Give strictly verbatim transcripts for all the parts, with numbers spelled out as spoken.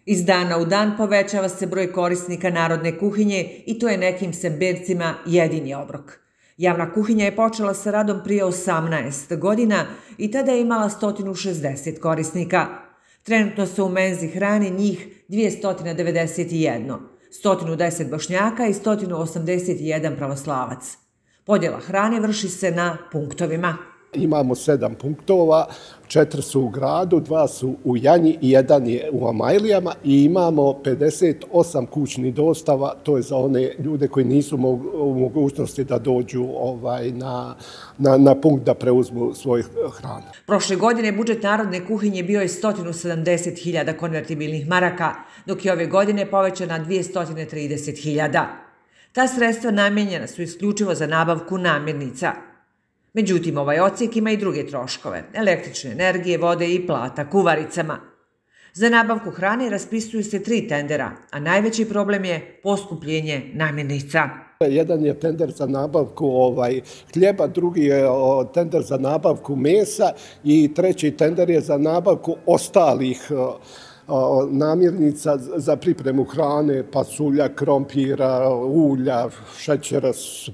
Iz dana u dan povećava se broj korisnika narodne kuhinje i to je nekim Sembercima jedini obrok. Javna kuhinja je počela sa radom prije osamnaest godina i tada je imala sto šezdeset korisnika. Trenutno se u menzi hrani njih dvjesto devedeset jedan, sto deset Bošnjaka i sto osamdeset jedan pravoslavac. Podjela hrane vrši se na punktovima. Imamo sedam punktova, četiri su u gradu, dva su u Janji i jedan je u Amajlijama i imamo pedeset osam kućnih dostava, to je za one ljude koji nisu u mogućnosti da dođu ovaj, na, na, na punkt da preuzmu svoju hranu. Prošle godine budžet narodne kuhinje bio je sto sedamdeset hiljada konvertibilnih maraka, dok je ove godine povećan na dvjesto trideset hiljada. Ta sredstva namijenjena su isključivo za nabavku namirnica. Međutim, ovaj odsjek ima i druge troškove, električne energije, vode i plata kuvaricama. Za nabavku hrane raspisuju se tri tendera, a najveći problem je poskupljenje namirnica. Jedan je tender za nabavku ovaj, hljeba, drugi je o, tender za nabavku mesa i treći tender je za nabavku ostalih o, o, namirnica za pripremu hrane, pasulja, krompira, ulja, šećera,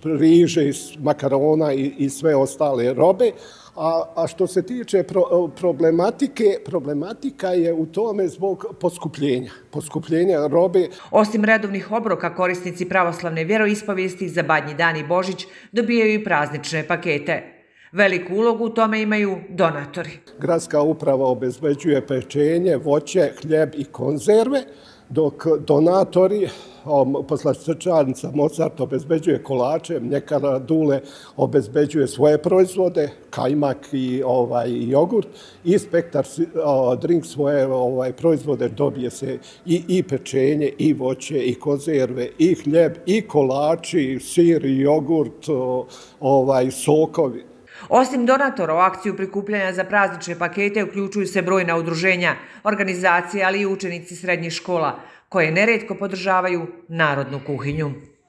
riže, makarona i, i sve ostale robe. A, a što se tiče pro, problematike, problematika je u tome zbog poskupljenja, poskupljenja robe. Osim redovnih obroka, korisnici pravoslavne vjeroispovijesti za Badnji dan i Božić dobijaju i praznične pakete. Veliku ulogu u tome imaju donatori. Gradska uprava obezbeđuje pečenje, voće, hljeb i konzerve, dok donatori, poslastičarnica Mozart obezbeđuje kolače, mljekara Dule obezbeđuje svoje proizvode, kajmak i ovaj, jogurt, i Spektar drink svoje ovaj, proizvode, dobije se i, i pečenje, i voće, i konzerve, i hljeb, i kolači, sir, i jogurt, ovaj, sokovi. Osim donatora, u akciju prikupljanja za praznične pakete uključuju se brojna udruženja, organizacije, ali i učenici srednjih škola, koje neretko podržavaju narodnu kuhinju.